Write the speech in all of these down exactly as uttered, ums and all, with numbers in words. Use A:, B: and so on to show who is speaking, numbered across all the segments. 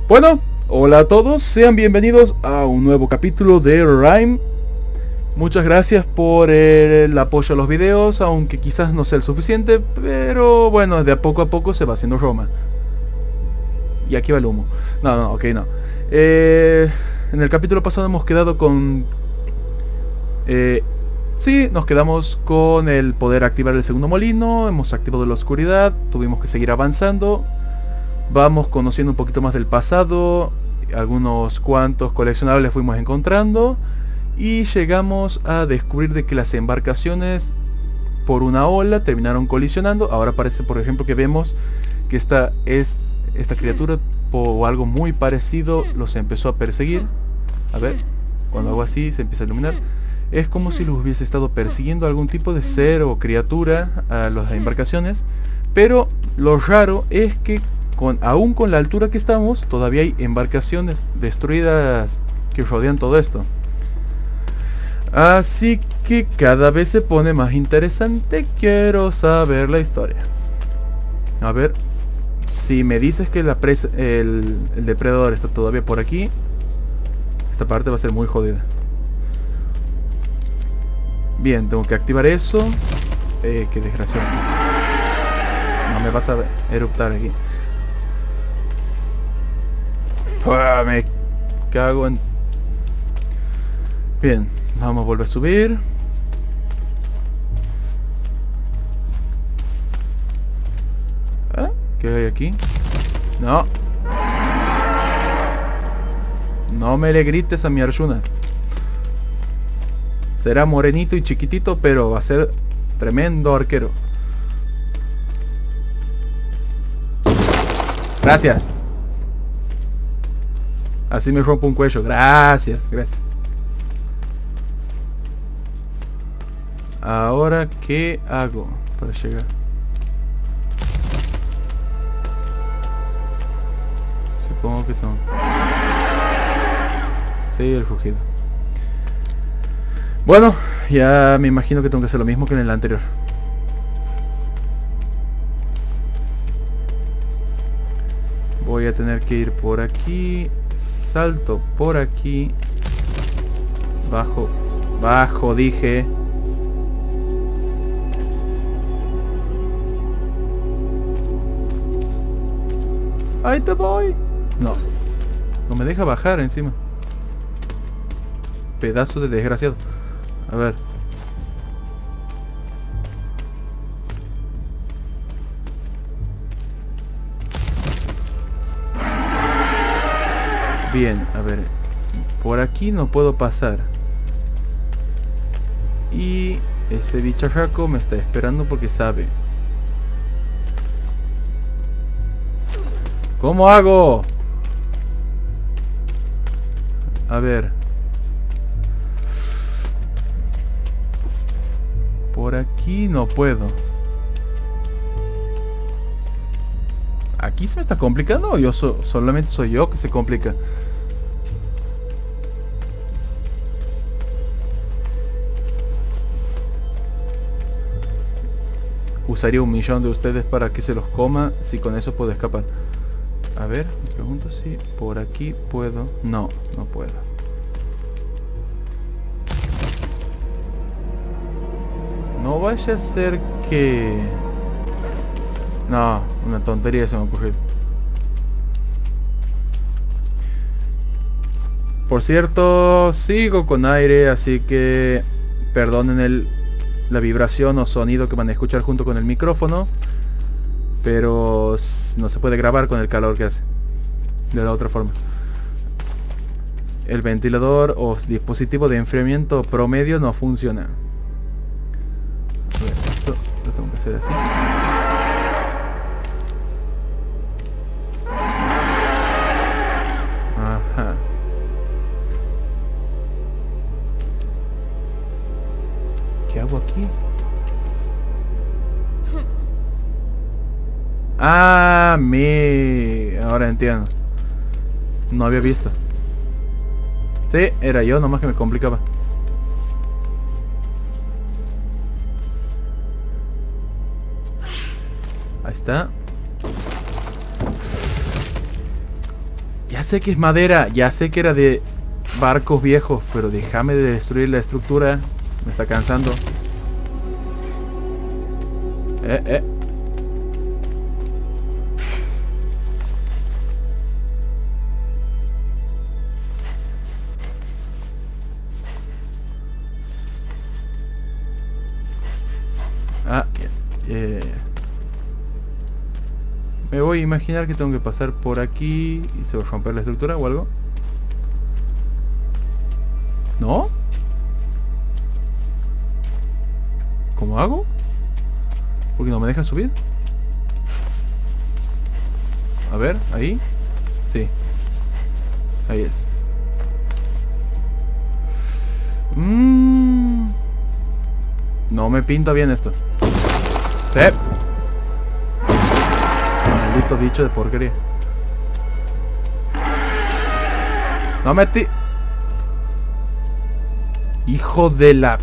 A: Bueno, hola a todos, sean bienvenidos a un nuevo capítulo de Rime. Muchas gracias por el apoyo a los videos, aunque quizás no sea el suficiente, pero bueno, de a poco a poco se va haciendo Roma. Y aquí va el humo. No, no, ok, no. Eh, en el capítulo pasado hemos quedado con... Eh, sí, nos quedamos con el poder activar el segundo molino, hemos activado la oscuridad, tuvimos que seguir avanzando. Vamos conociendo un poquito más del pasado, algunos cuantos coleccionables fuimos encontrando y llegamos a descubrir de que las embarcaciones por una ola terminaron colisionando. Ahora parece, por ejemplo, que vemos que esta, es, esta criatura o algo muy parecido los empezó a perseguir. A ver, cuando hago así se empieza a iluminar. Es como si los hubiese estado persiguiendo algún tipo de ser o criatura a las embarcaciones. Pero lo raro es que Con, aún con la altura que estamos, todavía hay embarcaciones destruidas que rodean todo esto. Así que cada vez se pone más interesante. Quiero saber la historia. A ver, si me dices que la presa, el, el depredador está todavía por aquí, esta parte va a ser muy jodida. Bien, tengo que activar eso. Eh, qué desgraciado. No me vas a eruptar aquí. ¡Uah! Me cago en... Bien, vamos a volver a subir. ¿Ah? ¿Qué hay aquí? No. No me le grites a mi Arjuna. Será morenito y chiquitito, pero va a ser tremendo arquero. Gracias. Así me rompo un cuello. Gracias, gracias. Ahora, ¿qué hago para llegar? Supongo que tengo... Sí, el fugido. Bueno, ya me imagino que tengo que hacer lo mismo que en el anterior. Voy a tener que ir por aquí. Salto por aquí. Bajo. Bajo, dije. Ahí te voy. No. No me deja bajar encima. Pedazo de desgraciado. A ver. Bien, a ver. Por aquí no puedo pasar. Y ese bicharraco me está esperando porque sabe. ¿Cómo hago? A ver. Por aquí no puedo. ¿Aquí se me está complicando o yo so solamente soy yo que se complica? Usaría un millón de ustedes para que se los coma si con eso puedo escapar. A ver, me pregunto si por aquí puedo. No, no puedo. No vaya a ser que... No, una tontería se me ocurrió. Por cierto, sigo con aire, así que perdonen el, la vibración o sonido que van a escuchar junto con el micrófono. Pero no se puede grabar con el calor que hace. De la otra forma. El ventilador o dispositivo de enfriamiento promedio no funciona. A ver, esto lo tengo que hacer así. Ajá. ¿Qué hago aquí? Ah, me... Ahora entiendo. No había visto. Sí, era yo, nomás que me complicaba. Ahí está. Ya sé que es madera, ya sé que era de barcos viejos, pero déjame de destruir la estructura. Me está cansando. Eh, eh. Ah, eh, me voy a imaginar que tengo que pasar por aquí y se va a romper la estructura o algo. ¿No? ¿Cómo hago? ¿Por qué no me deja subir? A ver, ahí. Sí. Ahí es. Mmm. No me pinta bien esto. Sí. Maldito bicho de porquería. No metí. Hijo de la...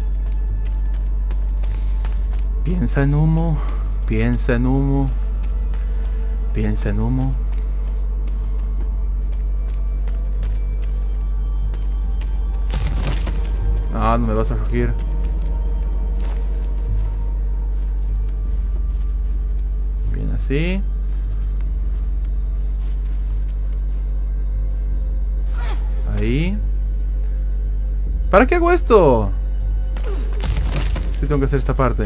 A: Piensa en humo. Piensa en humo. Piensa en humo. Ah, no me vas a rugir. Bien así. Ahí. ¿Para qué hago esto? Sí, tengo que hacer esta parte.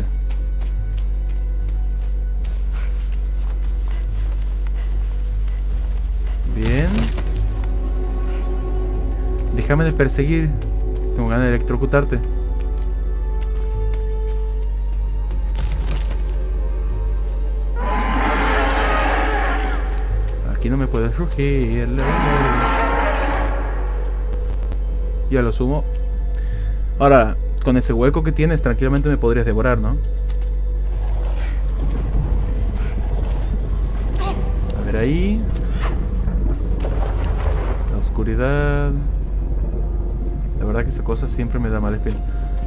A: Bien. Déjame de perseguir. Tengo ganas de electrocutarte. Aquí no me puedes rugir. Ya lo sumo. Ahora, con ese hueco que tienes, tranquilamente me podrías devorar, ¿no? A ver ahí. La oscuridad. La verdad que esa cosa siempre me da mala espina.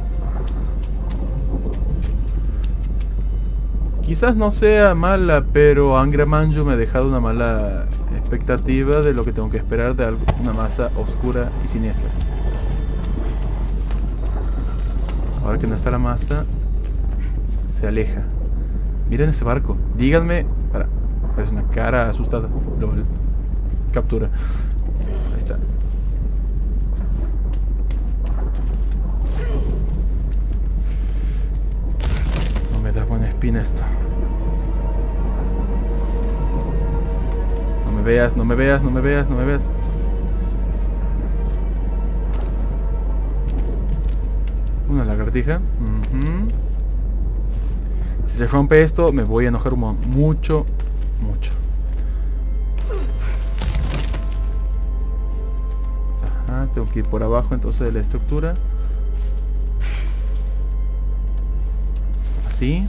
A: Quizás no sea mala, pero Angra Manju me ha dejado una mala expectativa de lo que tengo que esperar de algo, una masa oscura y siniestra. Ahora que no está la masa, se aleja. Miren ese barco. Díganme... Para, es una cara asustada. Lo captura. Ahí está. No me da buena espina esto. No me veas, no me veas, no me veas, no me veas. Una lagartija. Uh-huh. Si se rompe esto, me voy a enojar un montón. Mucho, mucho. Ajá, tengo que ir por abajo entonces de la estructura. Así.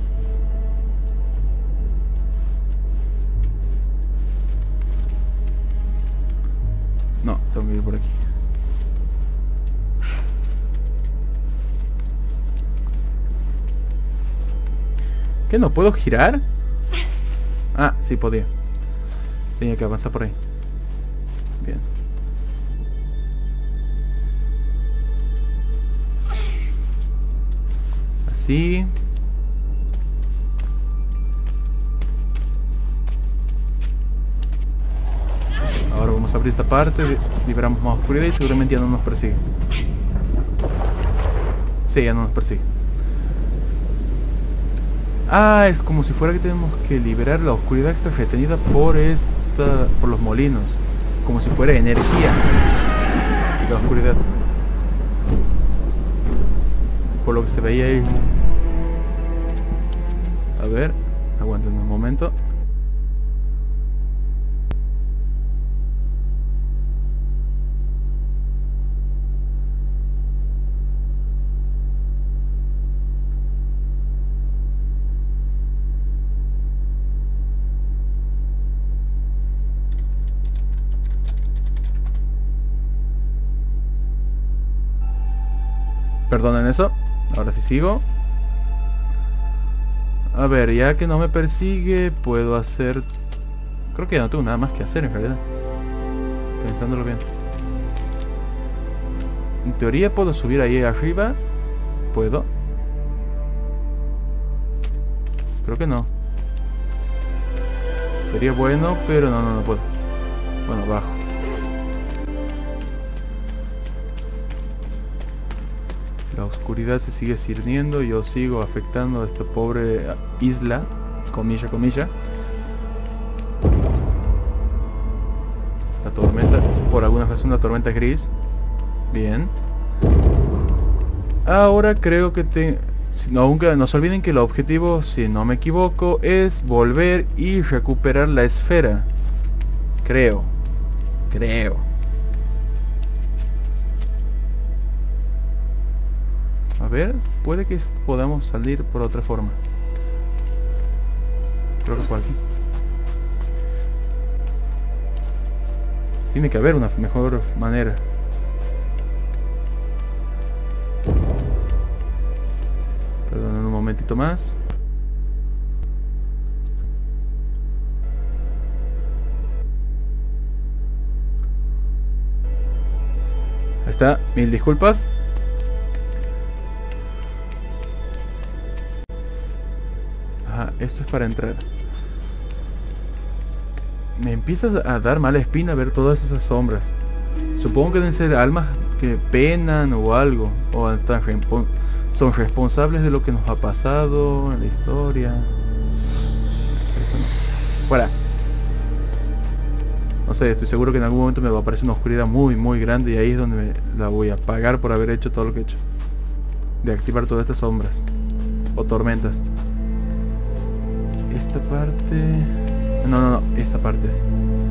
A: No, tengo que ir por aquí. ¿Qué? ¿No puedo girar? Ah, sí podía. Tenía que avanzar por ahí. Bien. Así. Ahora vamos a abrir esta parte. Liberamos más oscuridad y seguramente ya no nos persigue. Sí, ya no nos persigue. Ah, es como si fuera que tenemos que liberar la oscuridad que está retenida por esta, por los molinos, como si fuera energía la oscuridad, por lo que se veía ahí. A ver, aguanten un momento. Perdonen eso. Ahora sí sigo. A ver, ya que no me persigue, puedo hacer... Creo que ya no tengo nada más que hacer en realidad. pensándolo bien. En teoría puedo subir ahí arriba. ¿Puedo? Creo que no. Sería bueno, pero no, no, no puedo. Bueno, bajo. La oscuridad se sigue cirniendo. Yo sigo afectando a esta pobre isla. Comilla, comilla. La tormenta, por alguna razón, la tormenta gris. Bien. Ahora creo que te... No, nunca, no se olviden que el objetivo, si no me equivoco, es volver y recuperar la esfera. Creo. Creo. A ver, puede que podamos salir por otra forma. Creo que por aquí. Tiene que haber una mejor manera. Perdón, un momentito más. Ahí está, mil disculpas. Ajá, esto es para entrar. Me empieza a dar mala espina ver todas esas sombras. Supongo que deben ser almas que penan o algo. O están son responsables de lo que nos ha pasado en la historia. Eso no. Fuera. No sé, estoy seguro que en algún momento me va a aparecer una oscuridad muy muy grande. Y ahí es donde me la voy a pagar por haber hecho todo lo que he hecho. De activar todas estas sombras. O tormentas. Esta parte... No, no, no, esta parte es...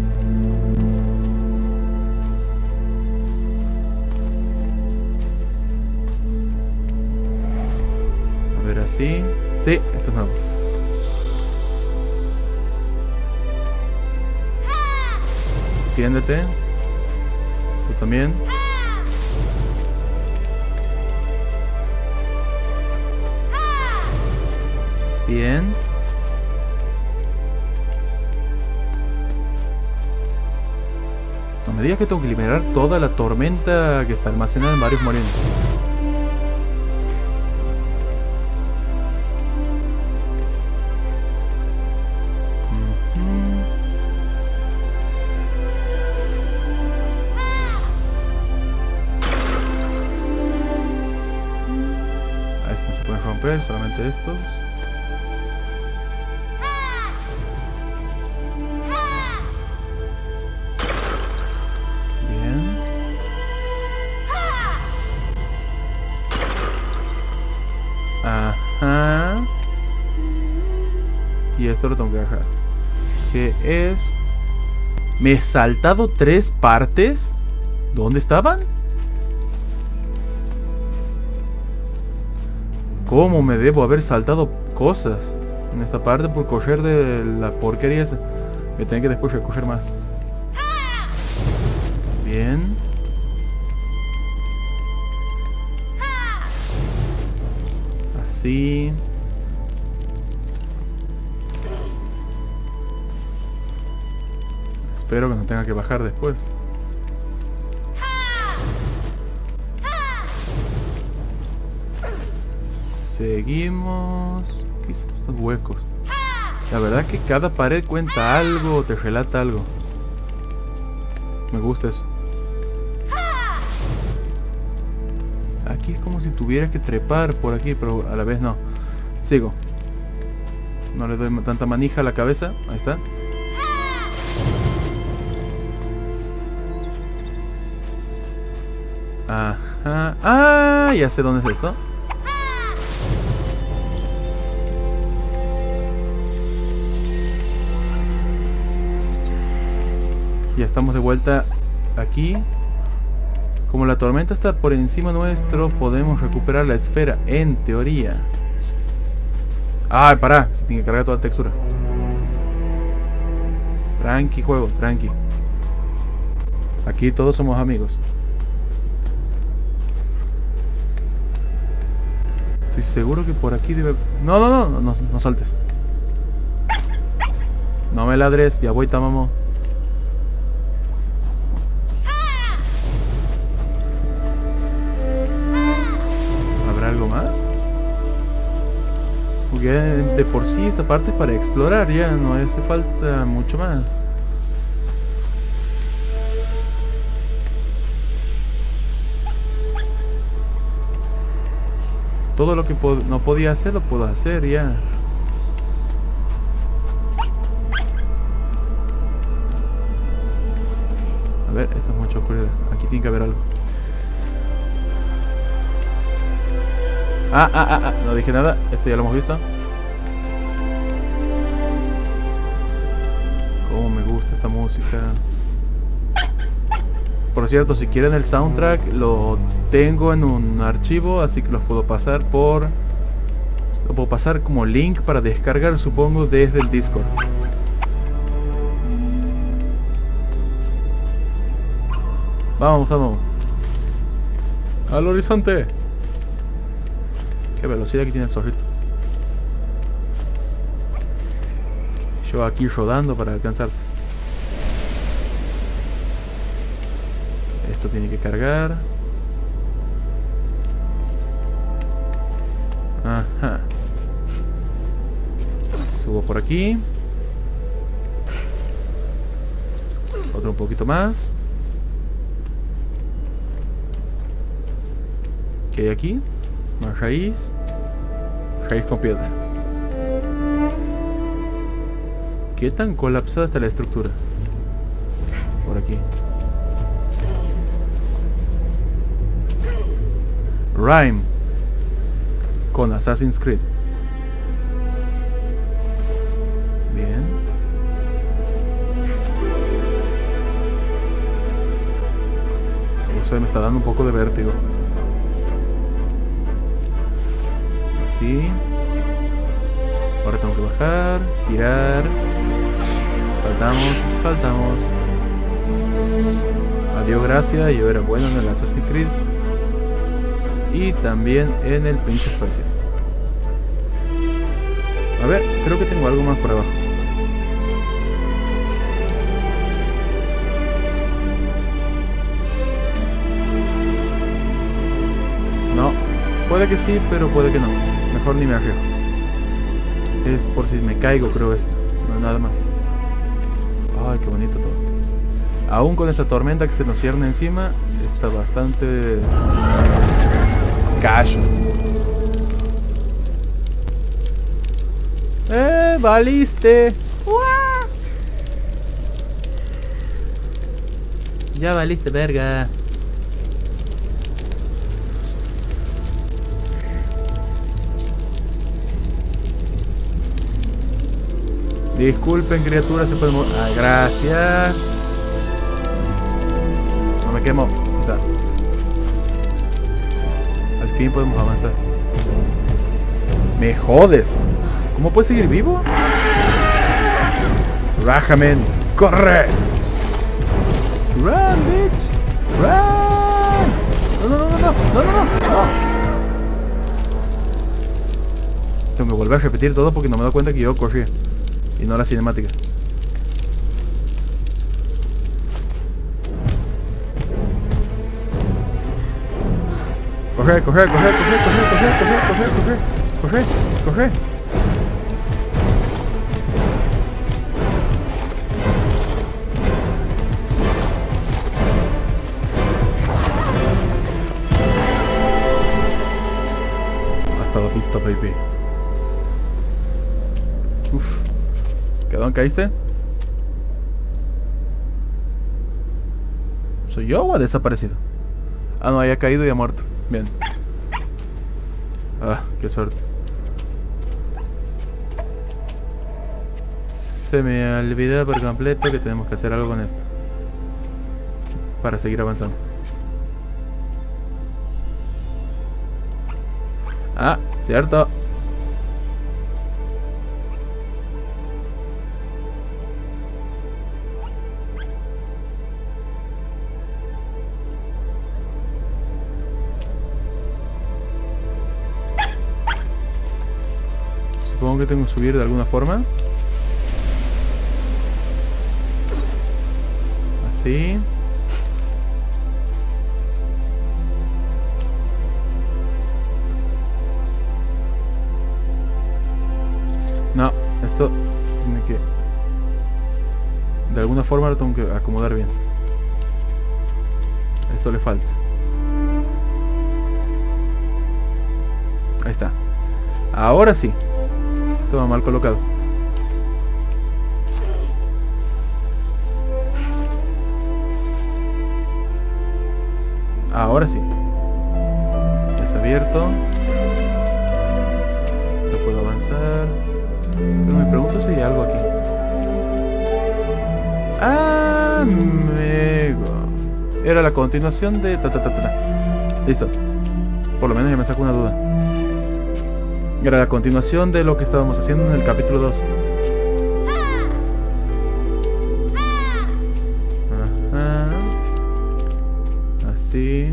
A: A ver, así... Sí, esto es nuevo. Siéndete. Tú también. Bien. No me digas que tengo que liberar toda la tormenta que está almacenada en varios molinos. Uh-huh. A este no se pueden romper, solamente estos. Ajá. Y esto lo tengo que dejar. Que es... ¿Me he saltado tres partes? ¿Dónde estaban? ¿Cómo me debo haber saltado cosas en esta parte por coger de la porquería esa? Me tengo que después recoger más. Bien. Así. Espero que no tenga que bajar después. Seguimos. ¿Qué son estos huecos? La verdad que cada pared cuenta algo o te relata algo. Me gusta eso. Aquí es como si tuviera que trepar por aquí, pero a la vez no. Sigo. No le doy tanta manija a la cabeza. Ahí está. Ajá. Ah, ya sé dónde es esto. Ya estamos de vuelta aquí. Como la tormenta está por encima nuestro, podemos recuperar la esfera, en teoría. Ay, pará, se tiene que cargar toda la textura. Tranqui, juego, tranqui. Aquí todos somos amigos. Estoy seguro que por aquí debe... No, no, no, no, no, no saltes. No me ladres, ya voy, tamamo. porque de por sí esta parte es para explorar, ya no hace falta mucho más. Todo lo que pod- no podía hacer lo puedo hacer ya. A ver, esto es mucha oscuridad. Aquí tiene que haber algo. Ah, ah, ah, ah, no dije nada. Esto ya lo hemos visto. Cómo me gusta esta música. Por cierto, si quieren el soundtrack, lo tengo en un archivo, así que los puedo pasar por... Lo puedo pasar como link para descargar, supongo, desde el Discord. Vamos, vamos. Al horizonte. Qué velocidad que tiene el zorrito. Yo aquí rodando para alcanzarte. Esto tiene que cargar. Ajá. Subo por aquí. Otro un poquito más. ¿Qué hay aquí? Más raíz. Raíz con piedra. ¿Qué tan colapsada está la estructura? Por aquí. Rime con Assassin's Creed. Bien. Eso me está dando un poco de vértigo. Así. Ahora tengo que bajar, girar. Saltamos, saltamos. Adiós, gracias. Yo era bueno en el Assassin's Creed. Y también en el Prince of Persia. A ver, creo que tengo algo más por abajo. No, puede que sí, pero puede que no. Mejor ni me arriesgo. Es por si me caigo, creo esto. No, nada más. Ay, qué bonito todo. Aún con esa tormenta que se nos cierne encima, está bastante... Callo. ¡Eh! ¡Valiste! ¡Uah! Ya valiste, verga. Disculpen, criaturas, se pueden mover. Ah, gracias. No me quemo. Da. Al fin podemos avanzar. Me jodes. ¿Cómo puedes seguir vivo? Rajamen, corre. Run, bitch. Run. No, no, no, no, no, no, no, no. Tengo que volver a repetir todo porque no me he dado cuenta que yo corría y no la cinemática. Corre, corre, corre, corre, corre, corre, corre, corre, corre, corre, corre. Hasta la pista, baby. Uf. ¿Quedón, caíste? ¿Soy yo o ha desaparecido? Ah, no, haya caído y ha muerto. Bien. Ah, qué suerte. Se me olvidó por completo que tenemos que hacer algo con esto para seguir avanzando. Ah, cierto. Supongo que tengo que subir de alguna forma. Así. Esto tiene que... De alguna forma lo tengo que acomodar bien. Esto le falta. Ahí está. Ahora sí. Todo mal colocado. Ahora sí. Ya está abierto. No puedo avanzar. Pero me pregunto si hay algo aquí. Amigo. Era la continuación de... Ta, ta, ta, ta, ta. Listo. Por lo menos ya me saco una duda. Era la continuación de lo que estábamos haciendo en el capítulo dos. Ajá. Así.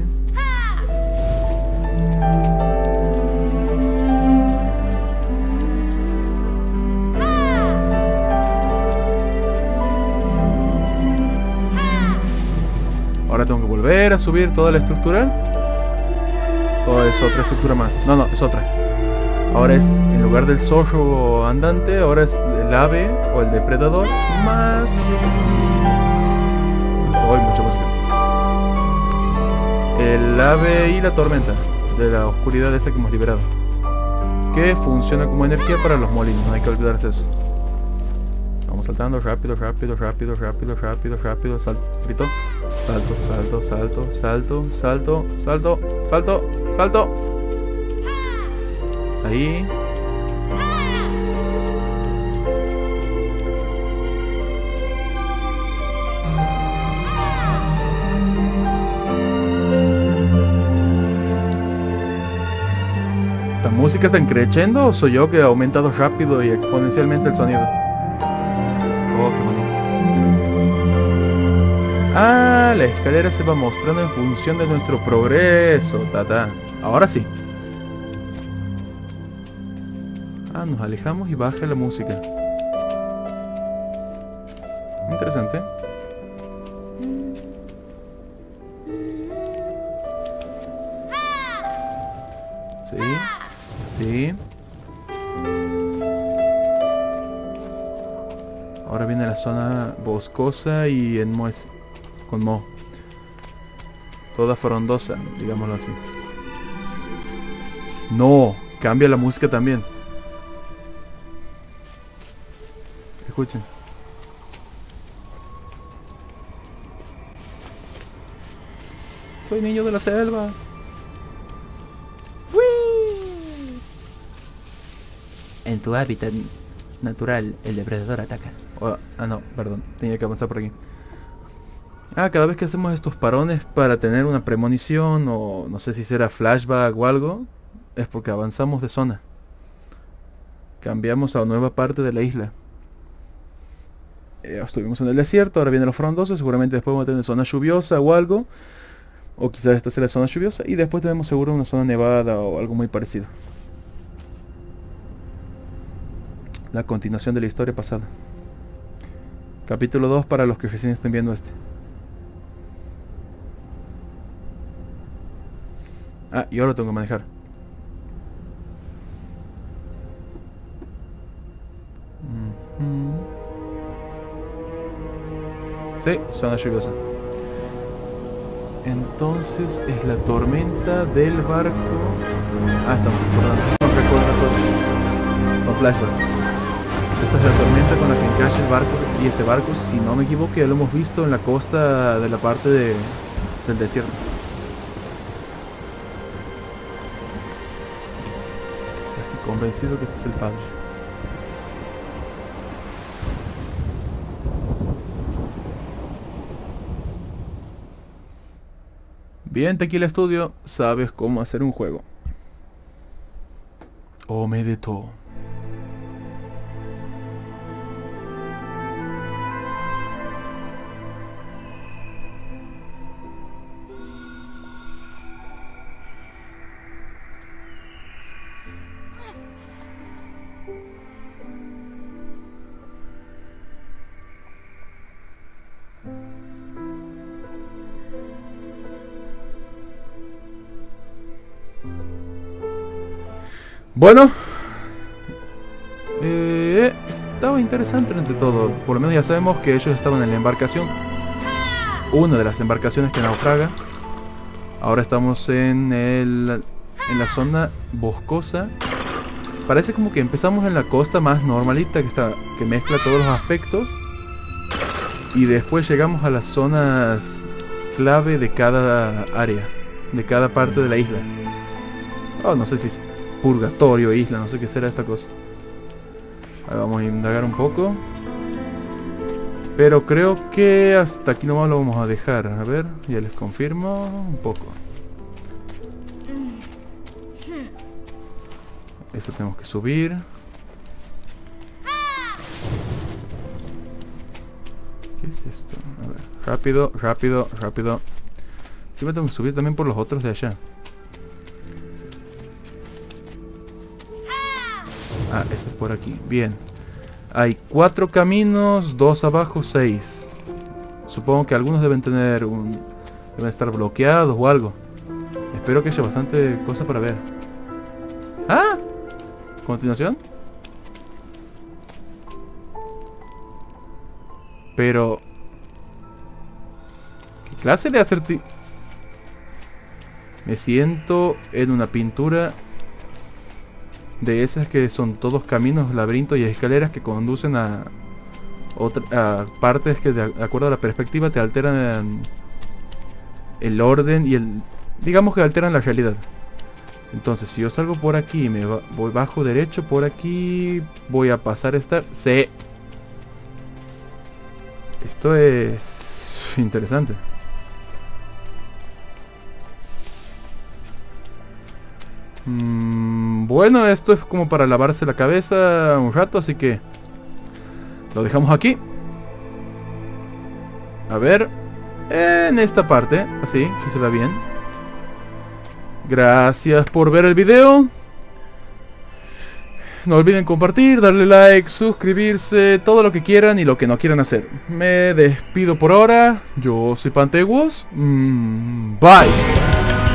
A: Ahora tengo que volver a subir toda la estructura. ¿O es otra estructura más? No, no, es otra. Ahora es, en lugar del zorro andante, ahora es el ave o el depredador más... Uy, mucha música. El ave y la tormenta de la oscuridad esa que hemos liberado, que funciona como energía para los molinos, no hay que olvidarse eso. Vamos saltando rápido, rápido, rápido, rápido, rápido, rápido, salto, grito. Salto, salto, salto, salto, salto, salto, salto, salto. Ahí. ¿La música está creciendo o soy yo que ha aumentado rápido y exponencialmente el sonido? Oh, qué bonito. Ah, la escalera se va mostrando en función de nuestro progreso, tata. Ahora sí. Ah, nos alejamos y baja la música. Interesante. Sí, sí. Ahora viene la zona boscosa y en mo es con mo. Toda frondosa, digámoslo así. No, cambia la música también. Escuchen. Soy niño de la selva. ¡Wii! En tu hábitat natural, el depredador ataca. Oh, ah, no, perdón. Tenía que avanzar por aquí. Ah, cada vez que hacemos estos parones para tener una premonición o no sé si será flashback o algo, es porque avanzamos de zona. Cambiamos a nueva parte de la isla. Eh, estuvimos en el desierto, ahora viene lo frondoso, seguramente después vamos a tener zona lluviosa o algo. O quizás esta sea la zona lluviosa y después tenemos seguro una zona nevada o algo muy parecido. La continuación de la historia pasada. Capítulo dos para los que recién estén viendo este. Ah, y ahora lo tengo que manejar. Mm-hmm. Sí, zona lluviosa. Entonces es la tormenta del barco. Ah, estamos recordando. No recuerdo todos los flashbacks. Esta es la tormenta con la que encalla el barco. Y este barco, si no me equivoco, ya lo hemos visto en la costa de la parte de, del desierto. Estoy convencido que este es el padre. Bien, Tequila Studio, sabes cómo hacer un juego. Omedeto. Bueno, eh, interesante entre todo. Por lo menos ya sabemos que ellos estaban en la embarcación, una de las embarcaciones que naufraga. Ahora estamos en el en la zona boscosa. Parece como que empezamos en la costa más normalita, que está que mezcla todos los aspectos, y después llegamos a las zonas clave de cada área, de cada parte de la isla. Oh, no sé si es purgatorio, isla, no sé qué será esta cosa. Ahora vamos a indagar un poco, pero creo que hasta aquí nomás lo vamos a dejar. A ver, ya les confirmo un poco. Esto tenemos que subir. ¿Qué es esto? A ver, rápido, rápido, rápido. Sí, me tengo que subir también por los otros de allá. Ah, esto es por aquí. Bien. Hay cuatro caminos, dos abajo, seis. Supongo que algunos deben tener un... deben estar bloqueados o algo. Espero que haya bastante cosa para ver. ¡Ah! Continuación. Pero... ¿qué clase de acertijo? Me siento en una pintura de esas que son todos caminos, laberintos y escaleras que conducen a, otra, a partes que de acuerdo a la perspectiva te alteran el orden y el... digamos que alteran la realidad. Entonces si yo salgo por aquí, me va, voy bajo derecho por aquí, voy a pasar esta... sí. Esto es interesante. Mm, bueno, esto es como para lavarse la cabeza un rato, así que lo dejamos aquí. A ver, en esta parte, así, que se vea bien. Gracias por ver el video. No olviden compartir, darle like, suscribirse, todo lo que quieran y lo que no quieran hacer. Me despido por ahora. Yo soy Panteguos. Mm, bye.